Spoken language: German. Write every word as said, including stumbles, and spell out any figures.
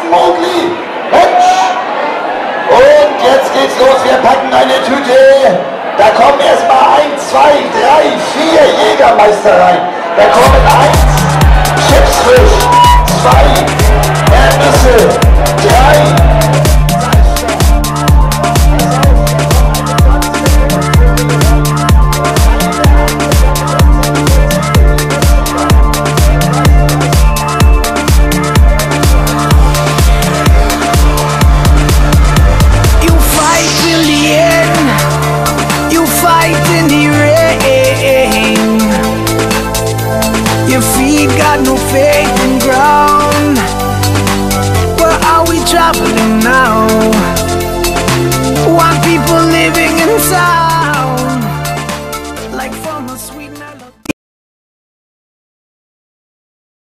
Mowgli. Mensch! Und jetzt geht's los, wir packen eine Tüte. Da kommen erstmal eins, zwei, drei, vier Jägermeister rein. Da kommen eins, Chipsfisch, zwei, Erdnüsse, drei. Got no faith in ground. Where are we traveling now? Why people living in sound like from a